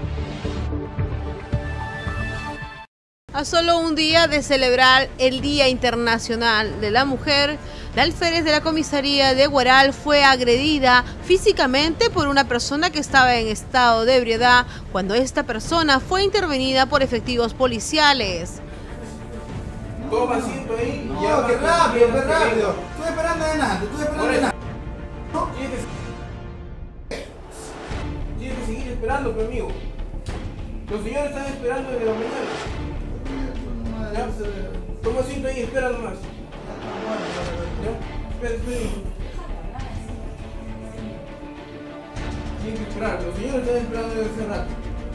A solo un día de celebrar el Día Internacional de la Mujer, la alférez de la comisaría de Huaral fue agredida físicamente por una persona que estaba en estado de ebriedad cuando esta persona fue intervenida por efectivos policiales. Toma asiento ahí. No, qué rápido, qué rápido. Estoy esperando adelante, ¿no? Tienes que seguir esperando, pero amigo. Los señores están esperando desde la mañana. ¿Ya? Toma asiento ahí, espera nomás. ¿Ya? Espera. Tienes que esperar, los señores están esperando desde hace rato.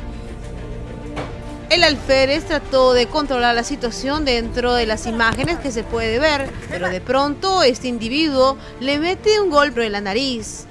El alférez trató de controlar la situación dentro de las imágenes que se puede ver, pero de pronto este individuo le mete un golpe en la nariz.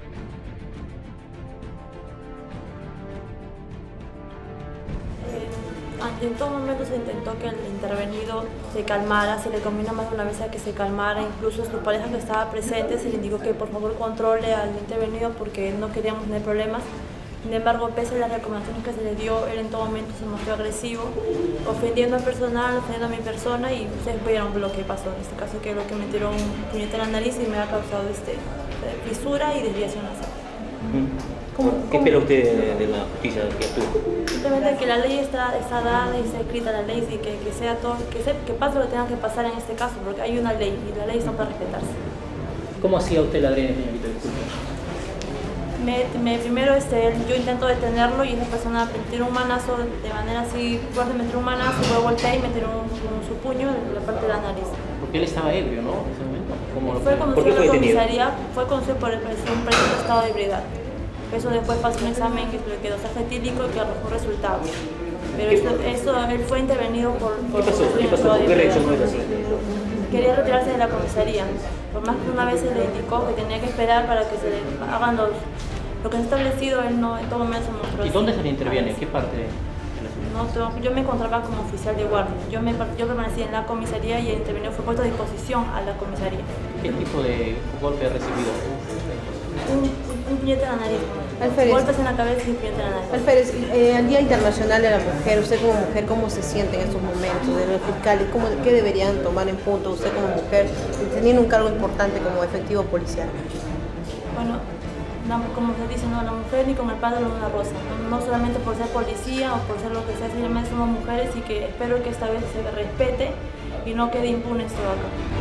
En todo momento se intentó que el intervenido se calmara, se le combinó más de una vez a que se calmara, incluso su pareja que estaba presente se le indicó que por favor controle al intervenido porque no queríamos tener problemas. Sin embargo, pese a las recomendaciones que se le dio, él en todo momento se mostró agresivo, ofendiendo al personal, ofendiendo a mi persona, y ustedes vieron lo que pasó. En este caso, que lo que me tiró un puñete en la nariz y me ha causado fisura y desviación nasal. ¿Qué espera usted de la justicia que actúe? Simplemente que la ley está dada y está escrita la ley y que sea todo, que pase lo que tenga que pasar en este caso, porque hay una ley y la ley está para respetarse. ¿Cómo hacía usted la adrena, señorita? Disculpe. Primero yo intento detenerlo y esa persona me tiró un manazo de manera así fuerte, me tiró un manazo, luego volteé y me tiró su puño en la parte de la nariz. Porque él estaba ebrio, ¿no? En ese momento. Fue conducido a la comisaría, fue conducido por un presunto estado de ebriedad. Eso después pasó un examen que quedó etílico y que arrojó resultados. Pero él fue intervenido por ¿Qué pasó? ¿Qué reacción fue así? Quería retirarse de la comisaría. Por más que una vez se le indicó que tenía que esperar para que se le hagan lo que se ha establecido, él no en todo momento se mostró. ¿Y dónde se le interviene? ¿En qué parte? Yo me encontraba como oficial de guardia. Yo permanecí en la comisaría y el intervenido fue puesto a disposición a la comisaría. ¿Qué tipo de golpe ha recibido? Un puñete en la nariz. Alférez. Golpes en la cabeza y un puñete en la nariz. Alférez, el Día Internacional de la Mujer, usted como mujer, ¿cómo se siente en estos momentos de los fiscales? ¿Qué deberían tomar en punto usted como mujer, teniendo un cargo importante como efectivo policial? Bueno, como se dice, no, la mujer ni con el padre de una rosa. No solamente por ser policía o por ser lo que sea, simplemente somos mujeres y que espero que esta vez se respete y no quede impune esto acá.